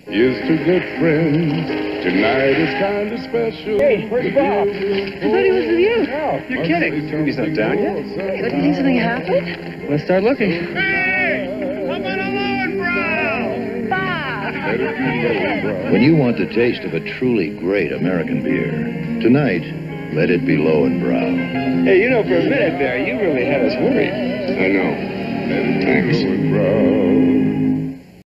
Here's to good friends. Tonight is kind of special. Hey, where's Bob? I thought he was with you. No, You're kidding. He's not down yet. Hey, don't you think something happened? Let's start looking. Hey! How about a Lowenbrau? Bob! Let it be Lowenbrau. When you want the taste of a truly great American beer, tonight, let it be Lowenbrau. Hey, you know, for a minute there, you really had us worried. I know. Let it be Lowenbrau.